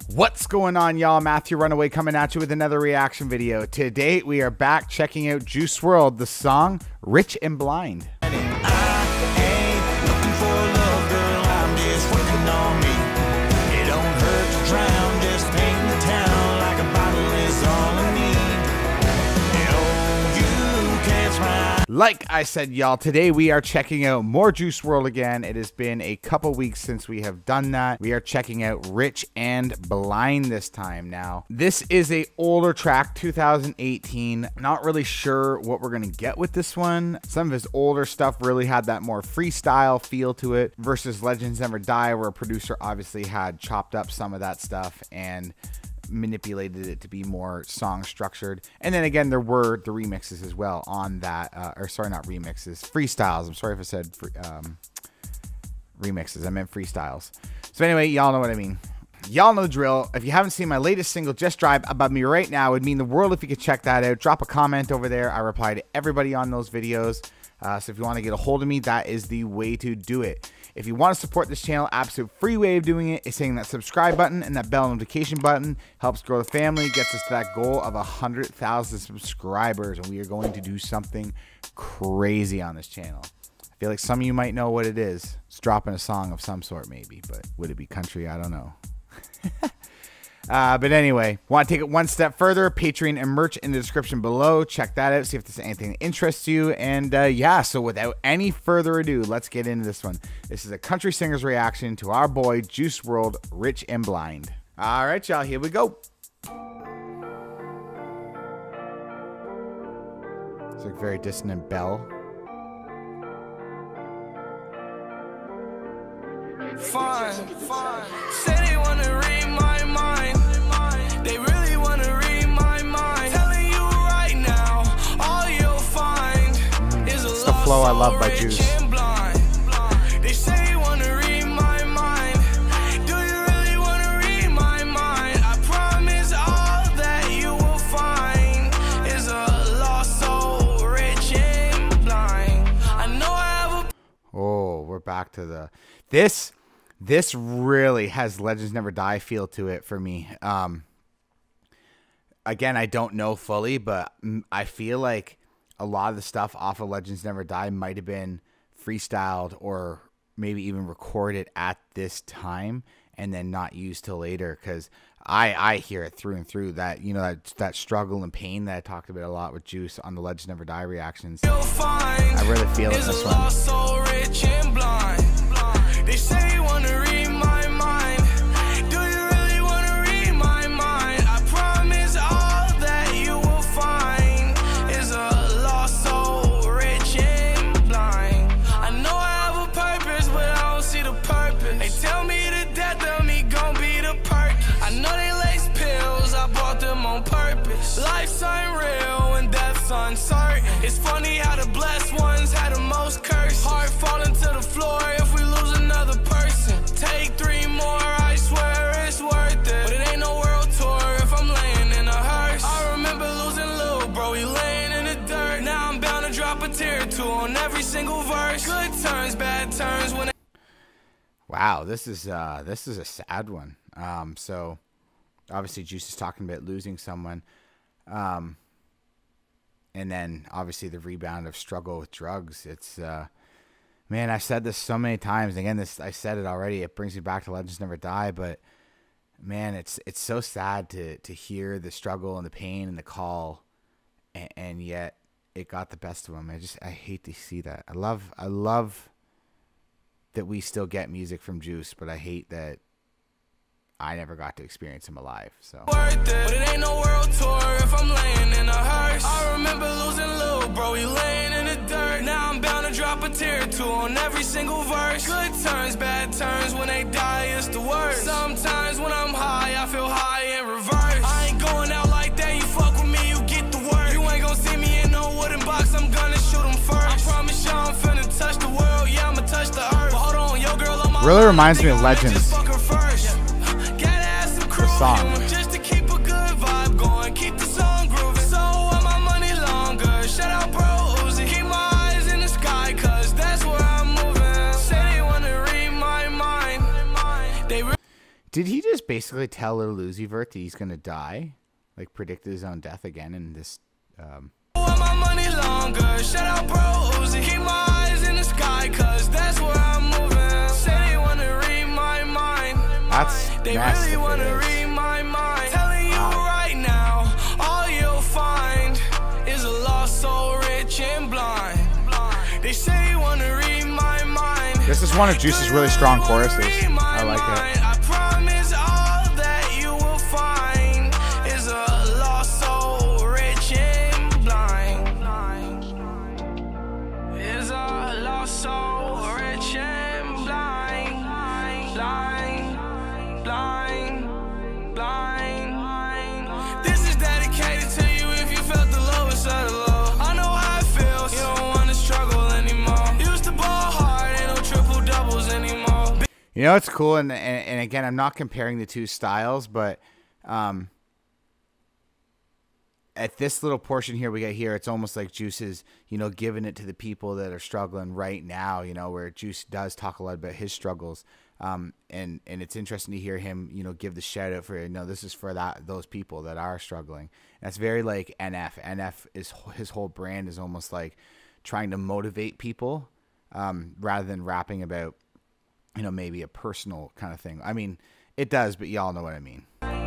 What's going on, y'all? Matthew Runaway coming at you with another reaction video. Today we are back checking out Juice WRLD, the song Rich and Blind. Like I said, y'all, today we are checking out more Juice WRLD again. It has been a couple weeks since we have done that. We are checking out Rich and Blind this time. Now, this is a older track, 2018. Not really sure what we're gonna get with this one. Some of his older stuff really had that more freestyle feel to it versus Legends Never Die, where a producer obviously had chopped up some of that stuff and manipulated it to be more song structured. And then again, there were the remixes as well on that, or sorry, not remixes, freestyles. I'm sorry if I said remixes, I meant freestyles. So anyway, y'all know what I mean. Y'all know the drill. If you haven't seen my latest single, Just Drive, Above Me Right Now, it would mean the world if you could check that out. Drop a comment over there. I reply to everybody on those videos. So if you want to get a hold of me, that is the way to do it. If you want to support this channel, absolute free way of doing it is hitting that subscribe button and that bell notification button. Helps grow the family, gets us to that goal of 100,000 subscribers, and we are going to do something crazy on this channel. I feel like some of you might know what it is. It's dropping a song of some sort maybe, but would it be country? I don't know. But anyway, want to take it one step further, Patreon and merch in the description below. Check that out, see if there's anything that interests you. And yeah, so without any further ado, let's get into this one. This is a country singer's reaction to our boy Juice WRLD, Rich and Blind. All right, y'all, here we go. It's like a very dissonant bell. Fine. Say they wanna read my mind. They really wanna read my mind. Telling you right now, all you'll find is a the flow I love by Juice. They say you wanna read my mind. Do you really wanna read my mind? I promise all that you will find is a lost soul, rich and blind. I know I have a... Oh, we're back to the... This really has Legends Never Die feel to it for me. Again, I don't know fully, but I feel like a lot of the stuff off of Legends Never Die might have been freestyled or maybe even recorded at this time and then not used till later, because I hear it through and through, that, you know, that struggle and pain that I talked about a lot with Juice on the Legends Never Die reactions. I really feel it in this one. They say you wanna read my mind. Do you really wanna read my mind? I promise all that you will find is a lost soul, rich and blind. I know I have a purpose, but I don't see the purpose. They tell me the death of me gon' be the perk. I know they lace pills, I bought them on purpose. Life's unreal and death's uncertain. It's funny how the blessed ones had the most curse. Heart falling to the floor if we lose another person. Take 3 more, I swear it's worth it. But it ain't no world tour if I'm laying in a hearse. I remember losing Lil Bro, he laying in the dirt. Now I'm bound to drop a tear or two on every single verse. Good turns, bad turns when Wow, this is a sad one. So obviously Juice is talking about losing someone. And then obviously the rebound of struggle with drugs. It's man, I've said this so many times. Again, I said it already. It brings me back to Legends Never Die, but man, it's so sad to hear the struggle and the pain and the call, and yet it got the best of him. I hate to see that. I love that we still get music from Juice, but I hate that I never got to experience him alive. So worth it. But it ain't no world tour if I'm laying in a hearse. I remember losing Lil Bro, he laying in the dirt. Now I'm bound to drop a tear or two on every single verse. Good turns, bad turns, when they die it's the worst. Sometimes when I'm high, I feel high in reverse. I ain't going out like that, you fuck with me, you get the work. You ain't gonna see me in no wooden box, I'm gonna shoot him first. I promise y'all I'm finna touch the world, yeah, I'ma touch the earth. But hold on, yo girl on my really reminds me of Legends. The song. Just to keep a good vibe going, keep the song grooving. So want my money longer. Shout out Bro Uzi. Keep my eyes in the sky, cause that's where I'm moving. Say they wanna read my mind. They Did he just basically tell Lil Uzi Vert that he's gonna die? Like predicted his own death again in this Want my money longer. Shout out bro Uzi. Keep my eyes in the sky, cause that's where I'm moving. Say they wanna read my mind. That's They nasty really if it wanna is. read my mind. Telling you right now, all you'll find is a lost soul, rich and blind. They say you wanna read my mind. This is one of Juice's really strong choruses. I like it. I promise all that you will find is a lost soul, rich and blind. Is a lost soul, rich and blind. Blind. This is dedicated to you if you felt the lowest of the low. I know how it feels. You don't wanna struggle anymore. Used to ball hard, ain't no triple doubles anymore. You know, it's cool, and again, I'm not comparing the two styles, but at this little portion here we get here, it's almost like Juice is, you know, giving it to the people that are struggling right now, you know, where Juice does talk a lot about his struggles. And it's interesting to hear him, you know, give the shout out for, you know, this is for those people that are struggling. And that's very like NF. NF is, his whole brand is almost like trying to motivate people, rather than rapping about, you know, maybe a personal kind of thing. I mean, it does, but y'all know what I mean.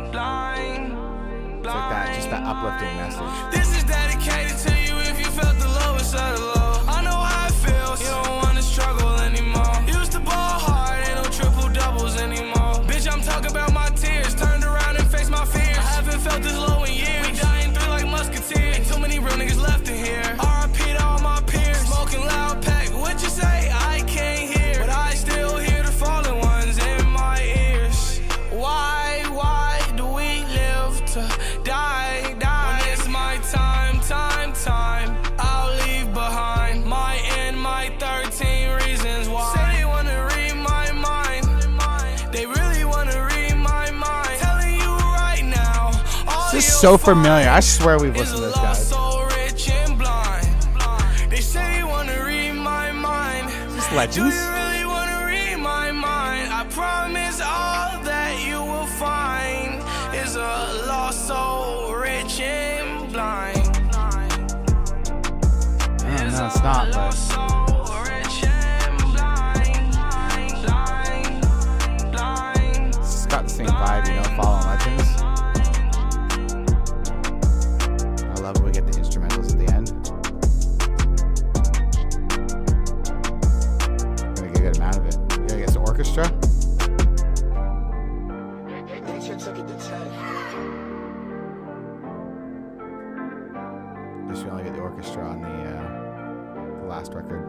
It's like that, just that uplifting message. This is dedicated to you if you felt the lowest of the low. I know how it feels. You don't wanna struggle anymore. Used to ball hard, ain't no triple doubles anymore. Bitch, I'm talking about my tears. Turned around and faced my fears. I haven't felt this low in years. We dying through like musketeers. Ain't too many real niggas left in here. RIP to all my peers. Smoking loud pack. What you say? I can't hear, but I still hear the fallen ones in my ears. Why do we live to die? When it's my time, I'll leave behind my and my 13 reasons why. Say they wanna read my mind. They really wanna read my mind. Telling you right now, all This is you'll so familiar. I find swear we've is listened to a this, lost guys. soul, rich and blind. They say they wanna read my mind. Is this Do Legends? you really wanna read my mind? I promise all that you will find is a lost soul, rich and blind. No, it's not, but Lost soul, rich and blind. it's got the same vibe, you know, following Legends. I love it. We get the instrumentals at the end. Gonna get a good amount of it. We gotta get some orchestra. Just we only get the orchestra on the last record.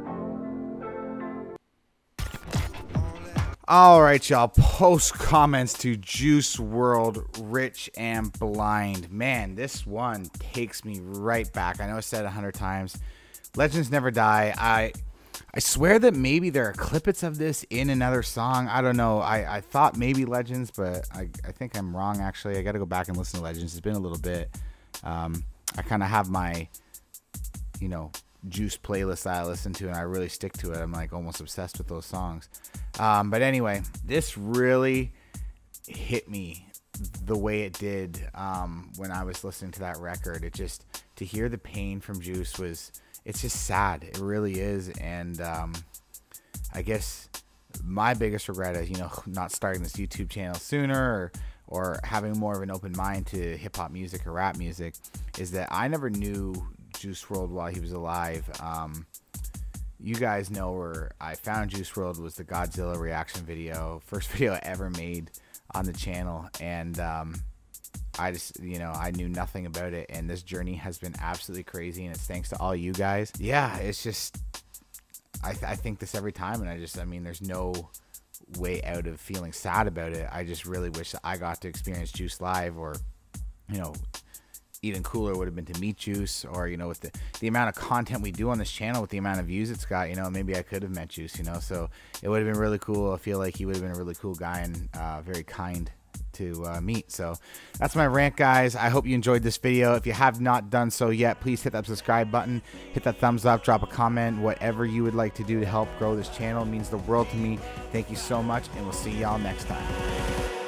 All right, y'all. Post comments to Juice WRLD, Rich and Blind. Man, this one takes me right back. I know I said it 100 times. Legends never die. I swear that maybe there are clippets of this in another song. I don't know. I thought maybe Legends, but I think I'm wrong, actually. I got to go back and listen to Legends. It's been a little bit. I kind of have my, you know, Juice playlist that I listen to, and I really stick to it. I'm like almost obsessed with those songs. But anyway, this really hit me the way it did when I was listening to that record. It just, to hear the pain from Juice it's just sad. It really is. And I guess my biggest regret is, you know, not starting this YouTube channel sooner, or having more of an open mind to hip hop music or rap music, is that I never knew Juice WRLD while he was alive. You guys know where I found Juice WRLD was the Godzilla reaction video, first video I ever made on the channel, and I just, you know, I knew nothing about it, and this journey has been absolutely crazy, and it's thanks to all you guys. Yeah, it's just, I think this every time, and I mean, there's no way out of feeling sad about it. I just really wish that I got to experience Juice live, or, you know, even cooler would have been to meet Juice, or, you know, with the amount of content we do on this channel, with the amount of views it's got, you know, maybe I could have met Juice, you know. So it would have been really cool. I feel like he would have been a really cool guy, and very kind to meet. So that's my rant, guys. I hope you enjoyed this video. If you have not done so yet, please hit that subscribe button, hit that thumbs up, drop a comment, whatever you would like to do to help grow this channel. It means the world to me. Thank you so much, and we'll see y'all next time.